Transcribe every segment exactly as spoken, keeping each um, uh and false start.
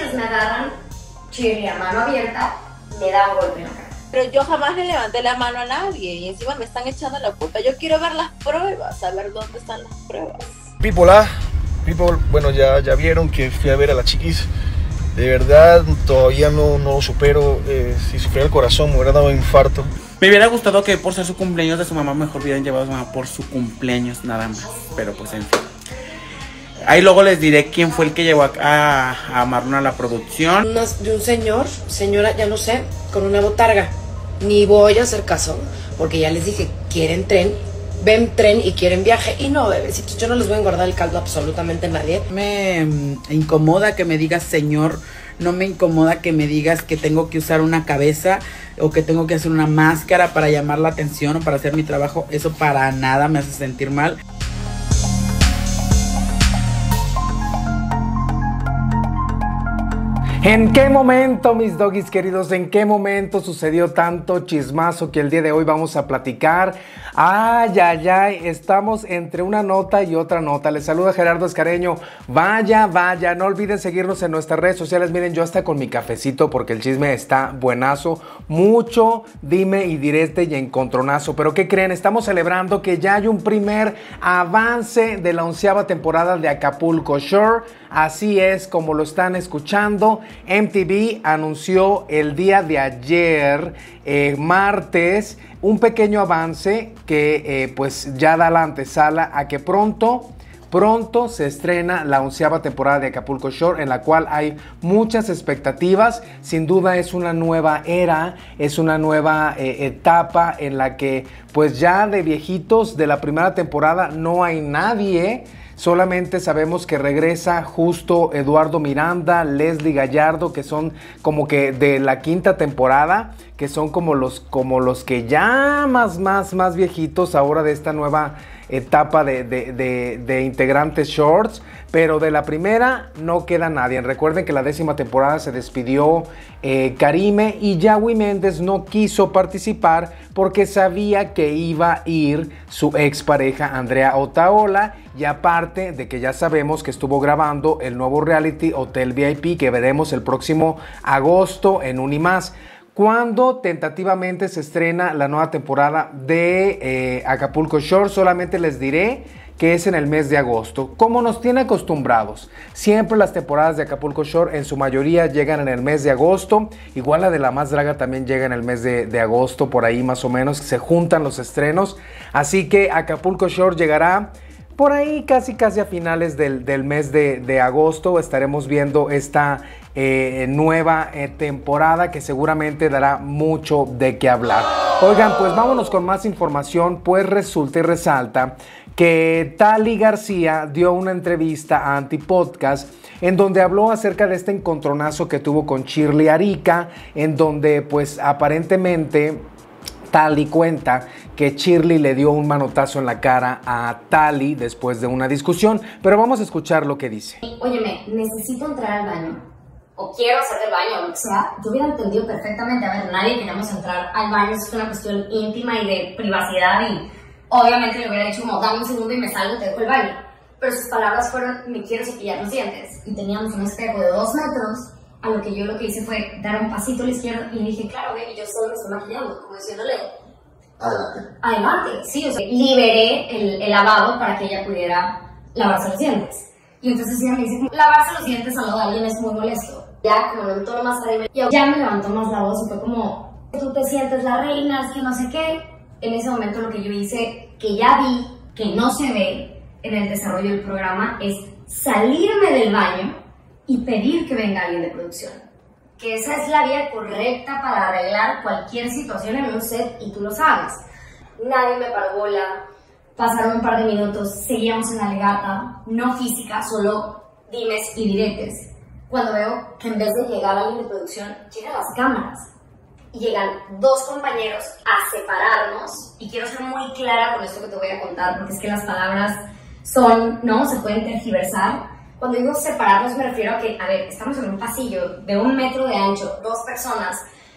ellos me agarran, Shirley a mano abierta, me da un golpe en la cara. Pero yo jamás le levanté la mano a nadie y encima me están echando la culpa. Yo quiero ver las pruebas, saber dónde están las pruebas. People, ah, people, bueno, ya, ya vieron que fui a ver a la chiquis. De verdad, todavía no, no lo supero. Eh, si sufriera el corazón, me hubiera dado un infarto. Me hubiera gustado que por ser su cumpleaños de su mamá, mejor hubieran llevado a su mamá por su cumpleaños nada más. Pero pues en fin. Ahí luego les diré quién fue el que llevó a, a, a Marlon a la producción. Una, de un señor, señora, ya no sé, con una botarga. Ni voy a hacer caso, porque ya les dije, quieren tren, ven tren y quieren viaje. Y no, bebecitos, yo no les voy a engordar el caldo a absolutamente nadie. Me incomoda que me digas señor, no me incomoda que me digas que tengo que usar una cabeza o que tengo que hacer una máscara para llamar la atención o para hacer mi trabajo. Eso para nada me hace sentir mal. ¿En qué momento, mis doggies queridos, en qué momento sucedió tanto chismazo que el día de hoy vamos a platicar? Ay, ay, ay, estamos entre una nota y otra nota. Les saluda Gerardo Escareño. Vaya, vaya, no olviden seguirnos en nuestras redes sociales. Miren, yo hasta con mi cafecito porque el chisme está buenazo. Mucho dime y direte y encontronazo. Pero ¿qué creen? Estamos celebrando que ya hay un primer avance de la onceava temporada de Acapulco Shore. Así es como lo están escuchando. M T V anunció el día de ayer, eh, martes, un pequeño avance que eh, pues ya da la antesala a que pronto, pronto se estrena la onceava temporada de Acapulco Shore, en la cual hay muchas expectativas. Sin duda es una nueva era, es una nueva eh, etapa en la que pues ya de viejitos de la primera temporada no hay nadie. Solamente sabemos que regresa justo Eduardo Miranda, Leslie Gallardo, que son como que de la quinta temporada, que son como los, como los que ya más, más, más viejitos ahora de esta nueva etapa de, de, de, de integrantes shorts, pero de la primera no queda nadie. Recuerden que la décima temporada se despidió eh, Karime y Yawi Méndez no quiso participar porque sabía que iba a ir su expareja Andrea Otaola, y aparte de que ya sabemos que estuvo grabando el nuevo reality Hotel V I P que veremos el próximo agosto en Unimás. Cuando tentativamente se estrena la nueva temporada de eh, Acapulco Shore, solamente les diré que es en el mes de agosto. Como nos tiene acostumbrados, siempre las temporadas de Acapulco Shore en su mayoría llegan en el mes de agosto. Igual la de La Más Draga también llega en el mes de, de agosto, por ahí más o menos, se juntan los estrenos. Así que Acapulco Shore llegará por ahí casi casi a finales del, del mes de, de agosto. Estaremos viendo esta eh, nueva eh, temporada que seguramente dará mucho de qué hablar. Oigan, pues vámonos con más información, pues resulta y resalta que Tali García dio una entrevista a Antipodcast en donde habló acerca de este encontronazo que tuvo con Shirley Arica, en donde pues aparentemente Tali cuenta que Shirley le dio un manotazo en la cara a Tali después de una discusión, pero vamos a escuchar lo que dice. Óyeme, necesito entrar al baño, o quiero hacer el baño, o lo que sea. Yo hubiera entendido perfectamente, a ver, nadie queríamos entrar al baño, es una cuestión íntima y de privacidad, y obviamente le hubiera dicho como, dame un segundo y me salgo, te dejo el baño. Pero sus palabras fueron, me quiero cepillar los dientes, y teníamos un espejo de dos metros, a lo que yo lo que hice fue dar un pasito a la izquierda, y le dije, claro, baby, yo solo me estoy maquillando, como diciéndole, adelante. Adelante, sí, o sea, liberé el, el lavado para que ella pudiera lavarse los dientes. Y entonces ella me dice, lavarse los dientes al lado de alguien es muy molesto. Ya, como en un tono más arriba, y ya me levantó más la voz y fue como, tú te sientes la reina, es que no sé qué. En ese momento lo que yo hice, que ya vi, que no se ve en el desarrollo del programa, es salirme del baño y pedir que venga alguien de producción. Que esa es la vía correcta para arreglar cualquier situación en un set, y tú lo sabes. Nadie me paró bola, pasaron un par de minutos, seguíamos en la legata, no física, solo dimes y diretes. Cuando veo que en vez de llegar alguien de producción, llegan las cámaras. Y llegan dos compañeros a separarnos, y quiero ser muy clara con esto que te voy a contar, porque es que las palabras son, ¿no? Se pueden tergiversar. Cuando digo separarnos me refiero a que, a ver, estamos en un pasillo de un metro de ancho, dos personas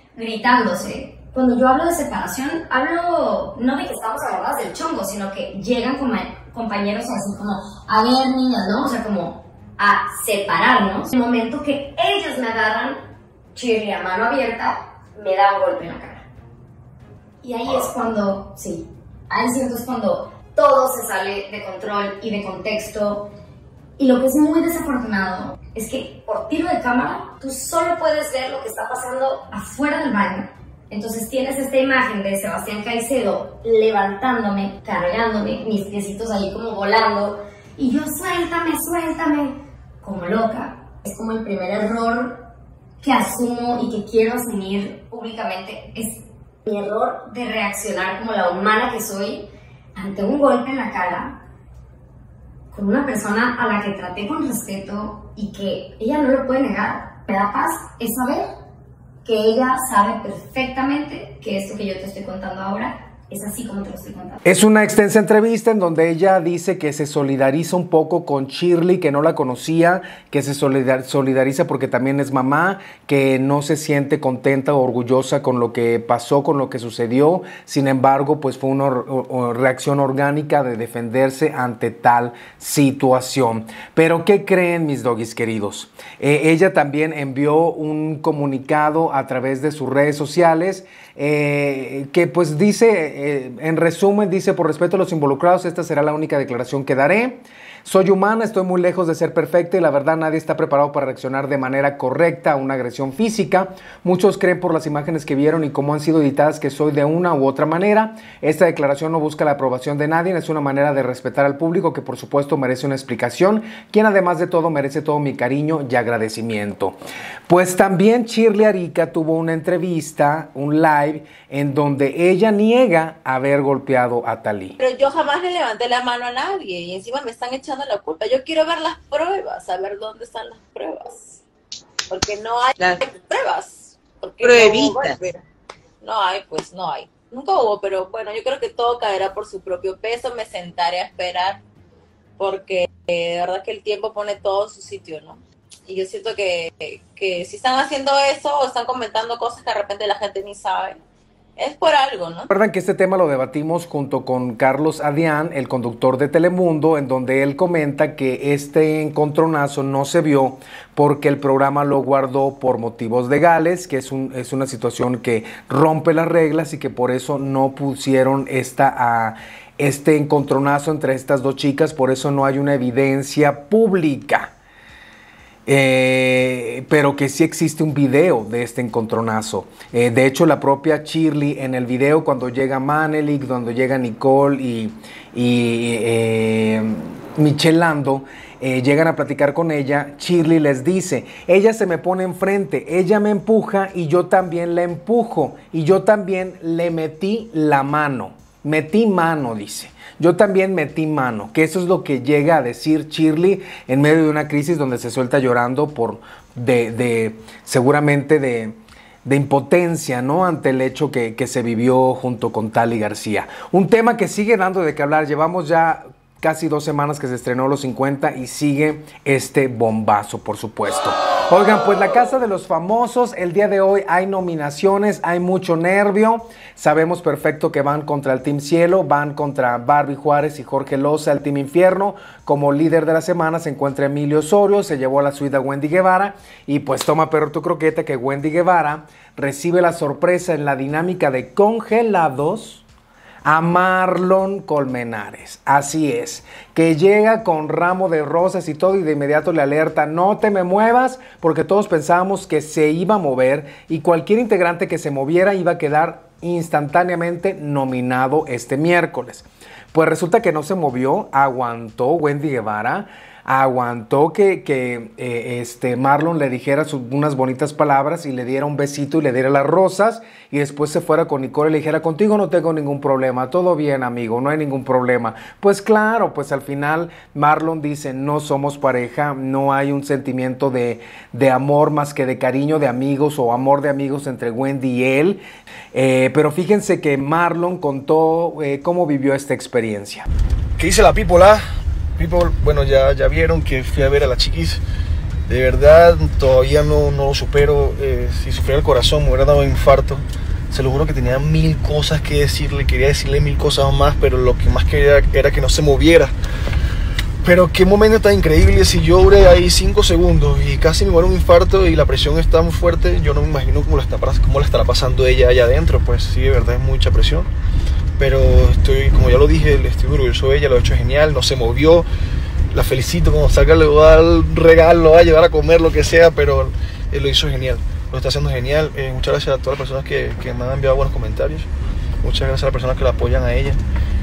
gritándose. Cuando yo hablo de separación, hablo no de que estamos agarradas del chongo, sino que llegan como compañeros así como, a ver, niñas, ¿no? O sea, como, a separarnos, en el momento que ellos me agarran, Shirley a mano abierta, me da un golpe en la cara. Y ahí es cuando, sí, ahí siento es cuando todo se sale de control y de contexto. Y lo que es muy desafortunado es que por tiro de cámara tú solo puedes ver lo que está pasando afuera del baño. Entonces tienes esta imagen de Sebastián Caicedo levantándome, cargándome, mis piecitos ahí como volando, y yo suéltame, suéltame, como loca. Es como el primer error que asumo y que quiero asumir públicamente, es mi error de reaccionar como la humana que soy ante un golpe en la cara con una persona a la que traté con respeto y que ella no lo puede negar. Me da paz es saber que ella sabe perfectamente que esto que yo te estoy contando ahora es así como te lo estoy contando. Es una extensa entrevista en donde ella dice que se solidariza un poco con Shirley, que no la conocía, que se solidar, solidariza porque también es mamá, que no se siente contenta o orgullosa con lo que pasó, con lo que sucedió. Sin embargo, pues fue una or, reacción orgánica de defenderse ante tal situación. Pero, ¿qué creen, mis doggies queridos? Eh, ella también envió un comunicado a través de sus redes sociales, Eh, que pues dice, eh, en resumen, dice: por respeto a los involucrados, esta será la única declaración que daré. Soy humana, estoy muy lejos de ser perfecta y la verdad nadie está preparado para reaccionar de manera correcta a una agresión física. Muchos creen por las imágenes que vieron y cómo han sido editadas que soy de una u otra manera. Esta declaración no busca la aprobación de nadie, es una manera de respetar al público que por supuesto merece una explicación, quien además de todo merece todo mi cariño y agradecimiento. Pues también Shirley Arica tuvo una entrevista, un live, en donde ella niega haber golpeado a Thalí. Pero yo jamás le levanté la mano a nadie y encima me están echando la culpa. Yo quiero ver las pruebas, a ver dónde están las pruebas. Porque no hay las pruebas. Porque pruebitas. No, no hay, pues no hay. Nunca hubo, pero bueno, yo creo que todo caerá por su propio peso. Me sentaré a esperar porque eh, de verdad que el tiempo pone todo en su sitio, ¿no? Y yo siento que, que si están haciendo eso o están comentando cosas que de repente la gente ni sabe, es por algo, ¿no? Recuerdan que este tema lo debatimos junto con Carlos Adrián, el conductor de Telemundo, en donde él comenta que este encontronazo no se vio porque el programa lo guardó por motivos legales, que es, un, es una situación que rompe las reglas y que por eso no pusieron esta, a, este encontronazo entre estas dos chicas, por eso no hay una evidencia pública. Eh, pero que sí existe un video de este encontronazo. Eh, de hecho, la propia Shirley en el video, cuando llega Manelik, cuando llega Nicole y, y eh, Michelle Lando, eh, llegan a platicar con ella, Shirley les dice: ella se me pone enfrente, ella me empuja y yo también la empujo, y yo también le metí la mano, metí mano, dice. Yo también metí mano, que eso es lo que llega a decir Shirley en medio de una crisis donde se suelta llorando por de, de seguramente de, de impotencia, ¿no? Ante el hecho que, que se vivió junto con Thalí García. Un tema que sigue dando de qué hablar. Llevamos ya casi dos semanas que se estrenó Los cincuenta y sigue este bombazo, por supuesto. Oigan, pues La Casa de los Famosos, el día de hoy hay nominaciones, hay mucho nervio. Sabemos perfecto que van contra el Team Cielo, van contra Barbie Juárez y Jorge Loza, el Team Infierno. Como líder de la semana se encuentra Emilio Osorio, se llevó a la suite a Wendy Guevara. Y pues toma perro tu croqueta que Wendy Guevara recibe la sorpresa en la dinámica de congelados a Marlon Colmenares. Así es, que llega con ramo de rosas y todo y de inmediato le alerta: no te me muevas, porque todos pensábamos que se iba a mover y cualquier integrante que se moviera iba a quedar instantáneamente nominado este miércoles. Pues resulta que no se movió, aguantó Wendy Guevara, aguantó que, que eh, este Marlon le dijera sus, unas bonitas palabras y le diera un besito y le diera las rosas, y después se fuera con Nicole y le dijera: contigo no tengo ningún problema, todo bien amigo, no hay ningún problema. Pues claro, pues al final Marlon dice: no somos pareja, no hay un sentimiento de, de amor más que de cariño de amigos o amor de amigos entre Wendy y él. Eh, pero fíjense que Marlon contó eh, cómo vivió esta experiencia. ¿Qué dice la people, ah? People, bueno, ya, ya vieron que fui a ver a la chiquis. De verdad, todavía no, no lo supero. Eh, si sufriera el corazón, me hubiera dado un infarto. Se lo juro que tenía mil cosas que decirle. Quería decirle mil cosas más, pero lo que más quería era que no se moviera. pero qué momento tan increíble. Si yo duré ahí cinco segundos y casi me muero un infarto y la presión es tan fuerte, yo no me imagino cómo la, está, cómo la estará pasando ella allá adentro. Pues sí, de verdad es mucha presión. Pero estoy, como ya lo dije, estoy orgulloso de ella, lo ha hecho genial, no se movió. La felicito, cuando salga le voy a dar el regalo, lo voy a llevar a comer, lo que sea, pero él lo hizo genial, lo está haciendo genial. Eh, muchas gracias a todas las personas que, que me han enviado buenos comentarios. Muchas gracias a las personas que la apoyan a ella.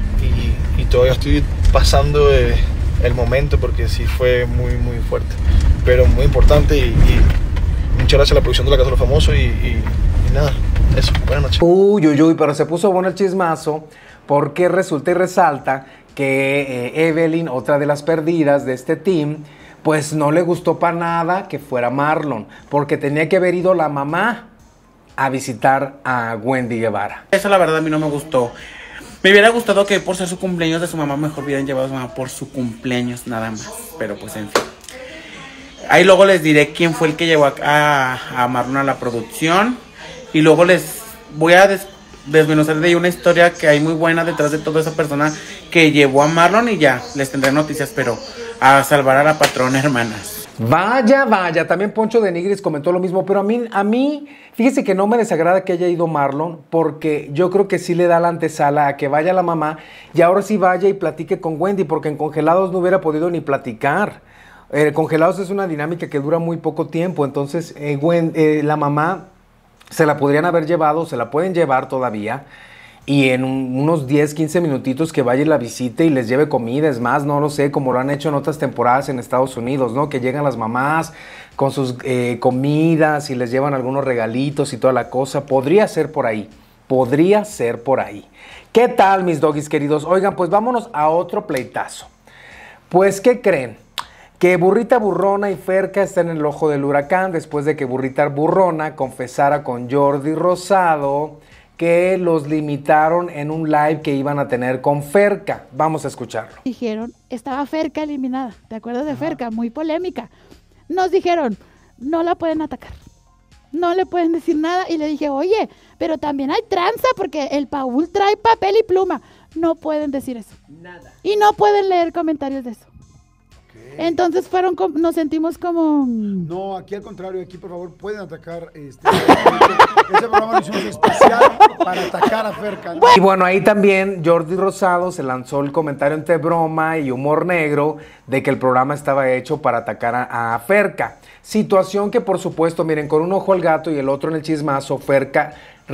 Y, y todavía estoy pasando eh, el momento porque sí fue muy, muy fuerte, pero muy importante. Y, y muchas gracias a la producción de La Casa de los Famosos y, y, y nada, eso. Buenas noches. Uy, uy, uy, pero se puso bueno el chismazo porque resulta y resalta que eh, Evelyn, otra de las perdidas de este team, pues no le gustó para nada que fuera Marlon, porque tenía que haber ido la mamá a visitar a Wendy Guevara. Eso la verdad a mí no me gustó. Me hubiera gustado que por ser su cumpleaños de su mamá mejor hubieran llevado a su mamá por su cumpleaños nada más, pero pues en fin. Ahí luego les diré quién fue el que llevó a, a, a Marlon a la producción y luego les voy a des desmenuzar de ahí una historia que hay muy buena detrás de toda esa persona que llevó a Marlon y ya, les tendré noticias, pero a salvar a la patrona, hermanas. Vaya, vaya, también Poncho de Nigris comentó lo mismo, pero a mí, a mí, fíjese que no me desagrada que haya ido Marlon, porque yo creo que sí le da la antesala a que vaya la mamá y ahora sí vaya y platique con Wendy, porque en Congelados no hubiera podido ni platicar. Eh, Congelados es una dinámica que dura muy poco tiempo, entonces eh, Wendy, eh, la mamá se la podrían haber llevado, se la pueden llevar todavía, y en un, unos diez, quince minutitos que vaya y la visite y les lleve comida, es más, no lo sé, como lo han hecho en otras temporadas en Estados Unidos, ¿no? Que llegan las mamás con sus eh, comidas y les llevan algunos regalitos y toda la cosa. Podría ser por ahí, podría ser por ahí. ¿Qué tal, mis doggies queridos? Oigan, pues vámonos a otro pleitazo. Pues, ¿qué creen? Que Burrita Burrona y Ferca están en el ojo del huracán después de que Burrita Burrona confesara con Jordi Rosado que los limitaron en un live que iban a tener con Ferca. Vamos a escucharlo. Dijeron, estaba Ferca eliminada, ¿te acuerdas de Ajá. Ferca? Muy polémica. Nos dijeron, no la pueden atacar, no le pueden decir nada, y le dije, oye, pero también hay tranza porque el Paul trae papel y pluma. No pueden decir eso. Nada. Y no pueden leer comentarios de eso. Entonces fueron, nos sentimos como... No, aquí al contrario, aquí por favor pueden atacar este, este programa lo hicimos especial para atacar a Ferca, ¿no? Y bueno, ahí también Jordi Rosado se lanzó el comentario entre broma y humor negro de que el programa estaba hecho para atacar a, a Ferca. Situación que por supuesto, miren, con un ojo al gato y el otro en el chismazo, Ferca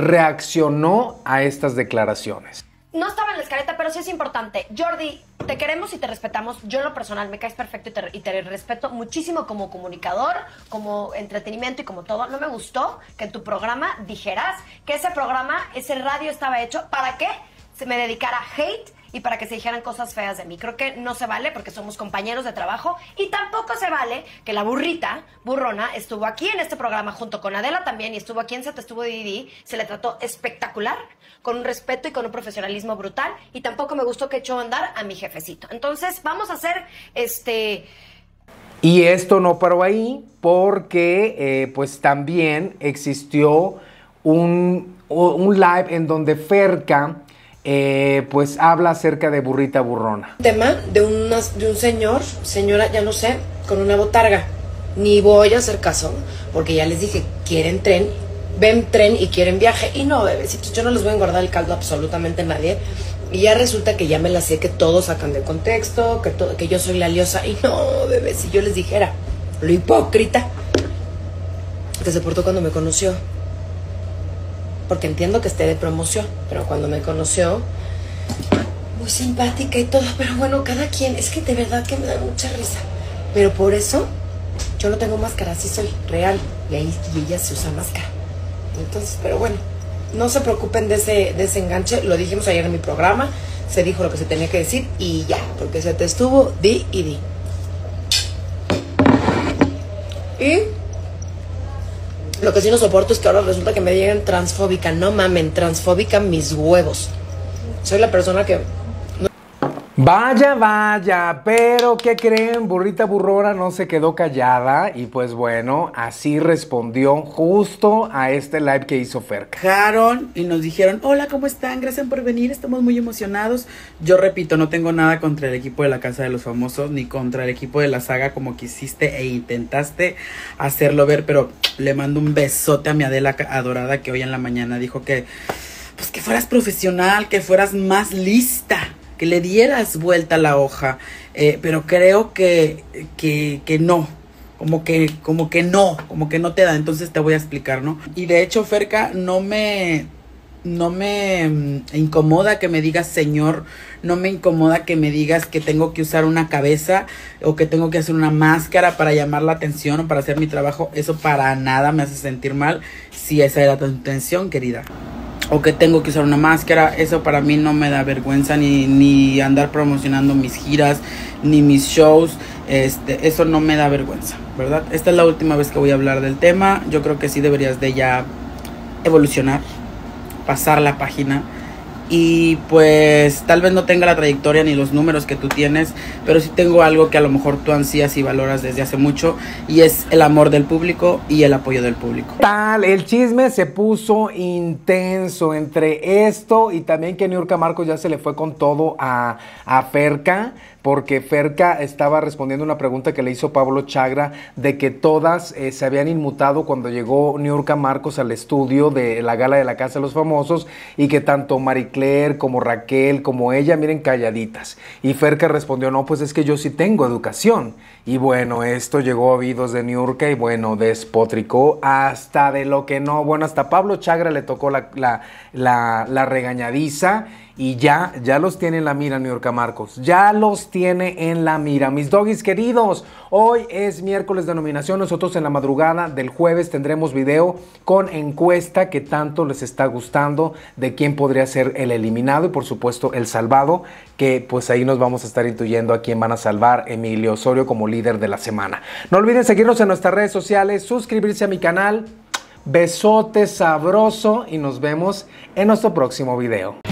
reaccionó a estas declaraciones. No estaba en la escaleta, pero sí es importante. Jordi, te queremos y te respetamos. Yo en lo personal me caes perfecto y te, y te respeto muchísimo como comunicador, como entretenimiento y como todo. No me gustó que en tu programa dijeras que ese programa, ese radio estaba hecho para que se me dedicara hate y para que se dijeran cosas feas de mí. Creo que no se vale porque somos compañeros de trabajo y tampoco se vale que la burrita, burrona, estuvo aquí en este programa junto con Adela también y estuvo aquí en Se Te Estuvo Didi, se le trató espectacular, con un respeto y con un profesionalismo brutal, y tampoco me gustó que echó a andar a mi jefecito. Entonces vamos a hacer este... Y esto no paró ahí porque eh, pues también existió un, un live en donde Ferca Eh, pues habla acerca de Burrita Burrona. Tema de, unas, de un señor, señora, ya no sé, con una botarga. Ni voy a hacer caso, porque ya les dije, quieren tren, ven tren y quieren viaje. Y no, bebecitos, yo no les voy a engordar el caldo a absolutamente nadie. Y ya resulta que ya me la sé, que todos sacan de contexto, que, to que yo soy la liosa. Y no, bebé, si yo les dijera lo hipócrita que se portó cuando me conoció. Porque entiendo que esté de promoción, pero cuando me conoció, muy simpática y todo, pero bueno, cada quien, es que de verdad que me da mucha risa. Pero por eso, yo no tengo máscara, sí soy real, y ahí y ella se usa máscara. Entonces, pero bueno, no se preocupen de ese, de ese enganche, lo dijimos ayer en mi programa, se dijo lo que se tenía que decir y ya, porque se te estuvo, di y di. Y... lo que sí no soporto es que ahora resulta que me digan transfóbica. No mamen, transfóbica mis huevos. Soy la persona que... Vaya, vaya, pero ¿qué creen? Burrita Burrona no se quedó callada y pues bueno, así respondió justo a este live que hizo Ferca. Bajaron y nos dijeron, hola, ¿cómo están? Gracias por venir, estamos muy emocionados. Yo repito, no tengo nada contra el equipo de la Casa de los Famosos, ni contra el equipo de la saga como quisiste e intentaste hacerlo ver, pero le mando un besote a mi Adela adorada que hoy en la mañana dijo que, pues que fueras profesional, que fueras más lista, que le dieras vuelta a la hoja, eh, pero creo que, que, que no, como que, como que no, como que no te da, entonces te voy a explicar, ¿no? Y de hecho, Ferca, no me, no me mm, incomoda que me digas señor, no me incomoda que me digas que tengo que usar una cabeza o que tengo que hacer una máscara para llamar la atención o para hacer mi trabajo, eso para nada me hace sentir mal, si esa era tu intención, querida. O que tengo que usar una máscara, eso para mí no me da vergüenza, ni, ni andar promocionando mis giras, ni mis shows, este, eso no me da vergüenza, ¿verdad? Esta es la última vez que voy a hablar del tema, yo creo que sí deberías de ya evolucionar, pasar la página. Y pues tal vez no tenga la trayectoria ni los números que tú tienes, pero sí tengo algo que a lo mejor tú ansías y valoras desde hace mucho, y es el amor del público y el apoyo del público. Tal, el chisme se puso intenso entre esto y también que Niurka Marcos ya se le fue con todo a, a Ferca, porque Ferca estaba respondiendo una pregunta que le hizo Pablo Chagra de que todas eh, se habían inmutado cuando llegó Niurka Marcos al estudio de la gala de la Casa de los Famosos y que tanto Marie Claire como Raquel como ella, miren, calladitas. Y Ferca respondió, no, pues es que yo sí tengo educación. Y bueno, esto llegó a oídos de Niurka y bueno, despotricó hasta de lo que no. Bueno, hasta Pablo Chagra le tocó la, la, la, la regañadiza. Y ya, ya los tiene en la mira Niurka Marcos, ya los tiene en la mira. Mis doggies queridos, hoy es miércoles de nominación, nosotros en la madrugada del jueves tendremos video con encuesta que tanto les está gustando de quién podría ser el eliminado y por supuesto el salvado, que pues ahí nos vamos a estar intuyendo a quién van a salvar Emilio Osorio como líder de la semana. No olviden seguirnos en nuestras redes sociales, suscribirse a mi canal, besote sabroso y nos vemos en nuestro próximo video.